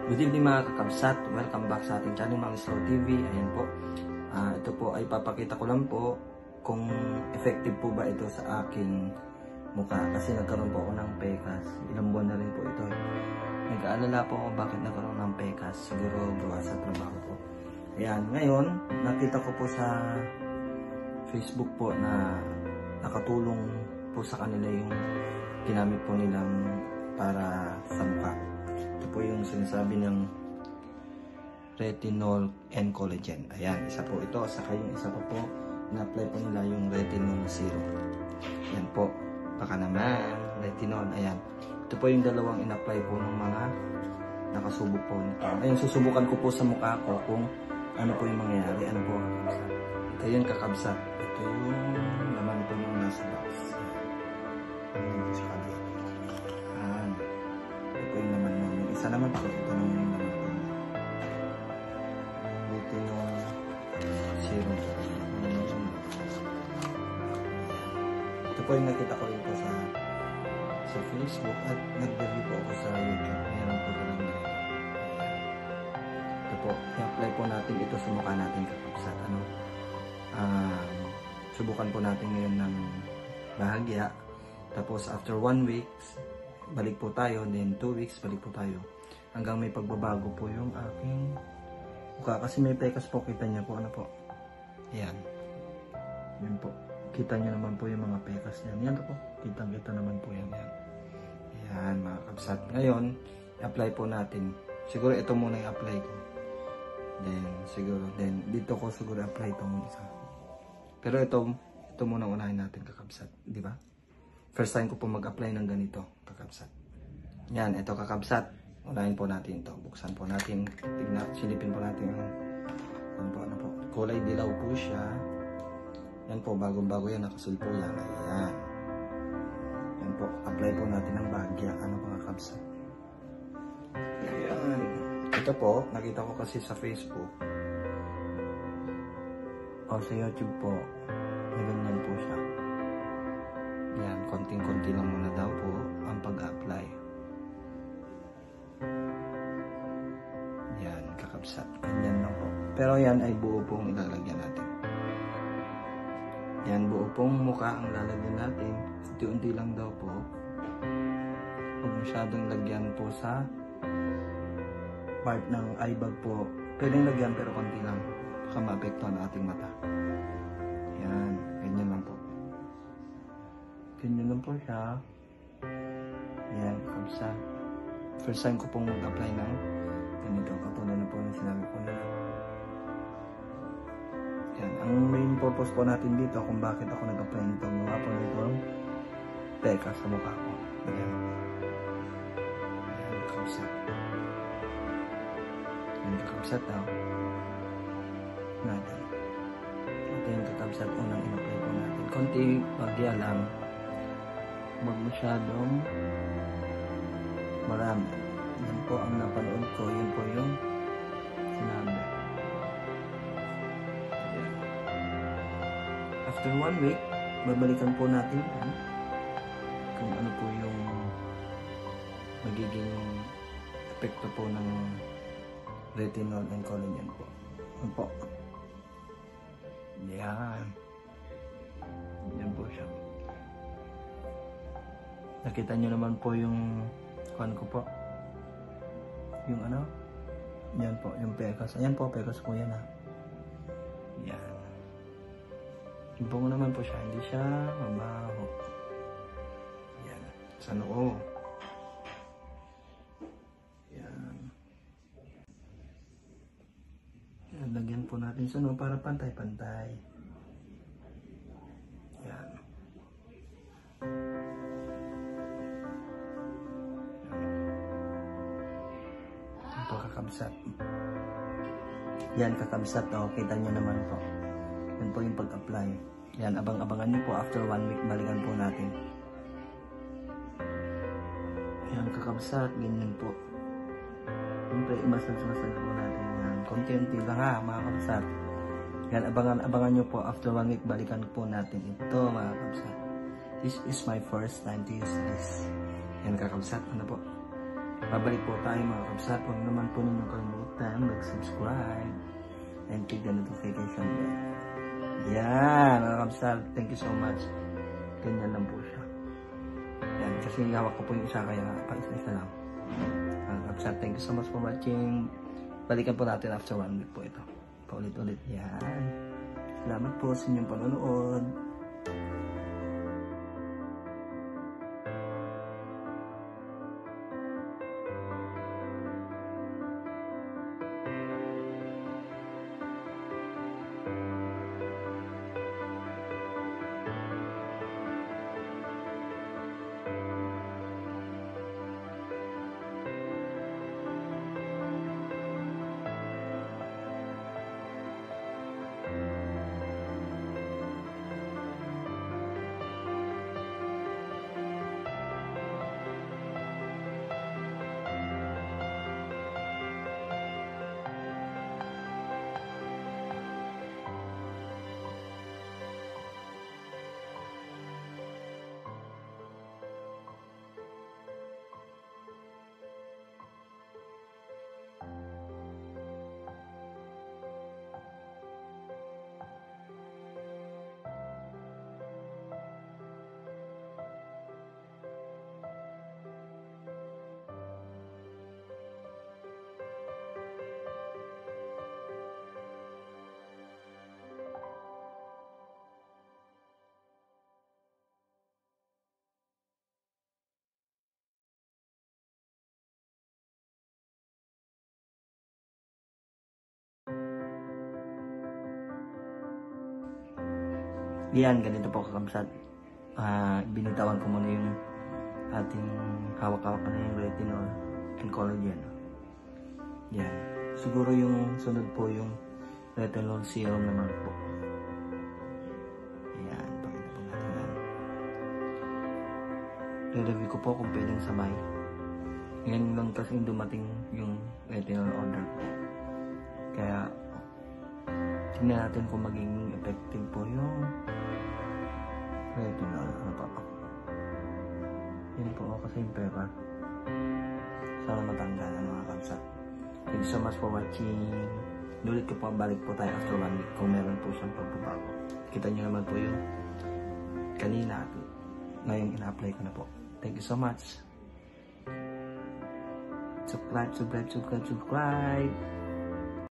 Good evening mga kakabsat, welcome back sa ating channel Mang Slow TV. Ayan po, ito po ay papakita ko lang po kung effective po ba ito sa aking mukha. Kasi nagkaroon po ako ng pekas, ilang buwan na rin po ito. Nag-aalala po ako bakit nagkaroon ng pekas, siguro gawa sa trabaho po. Ayan, ngayon nakita ko po sa Facebook po na nakatulong po sa kanila yung ginamit po nilang para sa mukha. Ito po yung sinasabi ng retinol and collagen. Ayan, isa po ito. Saka yung isa pa po, na-apply po nila yung retinol serum. Ayan po. Baka naman, retinol. Ayan. Ito po yung dalawang in-apply po ng mga nakasubok po nito. Ayan, susubukan ko po sa mukha ko kung ano po yung mangyayari. Ano po ang kakabsat. Ito yung kakabsat. Ito yung laman po ng nasa box. Ayan po sa kanila. Ayan. Ito po yung laman mo. Yung isa naman po. Ito naman yung laman po. Retinol serum. Ito po yung nakita ko rin po sa Facebook at nag-review po ako sa YouTube. Mayroon po rin ng ito po, i-apply po natin ito sa mukha natin kakabsat. Subukan po natin ngayon ng bahagya. Tapos after 1 week, balik po tayo. Then 2 weeks, balik po tayo. Hanggang may pagbabago po yung aking mukha. Kasi may pekas po, kita niya po. Ano po? Ayan. Yan po. Kita niyo naman po yung mga pekas niyan. Yan po. Kitang-kita naman po yan. Yan. Ayan, mga kabsat. Ngayon, i-apply po natin. Siguro ito muna i-apply ko. Then, dito ko siguro apply itong isa. Pero ito muna unahin natin, kakabsat. Di ba? First time ko po mag-apply ng ganito, kakabsat. Yan, ito kakabsat. Unahin po natin ito. Buksan po natin. Silipin po natin yung ano po. Kulay dilaw po siya. Yan po, bagong-bago yan, nakasul po yan. Ayan. Yan po, apply po natin ng bahagya. Ano po kakabsat? Ayan. Ito po, nakita ko kasi sa Facebook. O sa YouTube po, ganyan po siya. Yan, konting-konti lang muna daw po ang pag-apply. Yan, kakabsat. Ganyan lang po. Pero yan ay buo pong ilalagyan natin. Yan, buo pong mukha ang lalagyan natin. Unti-unti lang daw po. Huwag masyadong lagyan po sa part ng eye bag po. Pwedeng lagyan pero konti lang. Baka maapektuhan ang ating mata. Yan, ganyan lang po. Ganyan lang po siya. Yan, kamsa. First time ko pong mag-apply ng ganito. Katulad na po ng sinabi ko na. Yan, ang main purpose po natin dito kung bakit ako nag-apply nito. Gawa po nito peka sa mukha ko. Ayan. Ayan, kamsa. Ayan, kakabsat na natin. Ito yung kakabsat unang in-apply po natin. Konti bagya lang. Huwag masyadong marami. Yan po ang napanood ko. Yan po yung sinabi. After 1 week, babalikan po natin kung ano po yung magiging epekto po ng retinol and collagen po. Ano po? Yan. Yan po siya. Nakita nyo naman po yung kuhan ko po. Yung ano? Yan po, yung pekas. Ayan po, pekas po yan ha. Yan. Ibang naman po siya, hindi siya mabaho. Yan. Sa noo. Yan. Lagyan po natin sa noo para pantay-pantay. Yan. Yan po kakabsat. Yan kakabsat. O, kita nyo naman po. Yan po yung pag-apply. Yan, abang-abangan nyo po after 1 week, balikan po natin. Yan, kakabsat, ganyan po. Siyempre, imasag-masag po natin yan. Konti-unti lang ha, mga kabsat. Yan, abangan nyo po after 1 week, balikan po natin ito, mga kabsat. This is my first time to use this. Yan, kakabsat, ano po. babalik po tayo mga kabsat. Huwag naman po ninyong kalimutan mag-subscribe and click the notification bell. Yan mga kabsat, thank you so much. Ganyan lang po siya. Yan, kasi hawak ko po yung isa kaya pa-isa lang. Mga kabsat, thank you so much for watching. Balikan po natin after 1 week po ito. Paulit-ulit yan. Salamat po sa inyong panonood. Yan, ganito po kakabsat. Binitawan ko muna yung ating hawak-hawak na yung retinol and collagen. Yan. Siguro yung sunod po yung retinol serum naman po. Yan, pakita po natin yan. I-review ko po kung pwedeng sabay. Yan lang kasi dumating yung retinol order po. Kaya tingnan natin kung maging effective po yung retinol. Ano pa? Yan po ako kasi yung pepper. Sana matanggalan mga kabsat. Thank you so much for watching. Nulit ko po, balik po tayo after 1 week kung meron po siyang pagbabago. Kita nyo naman po yung kanina at ngayon ina-apply ko na po. Thank you so much. Subscribe.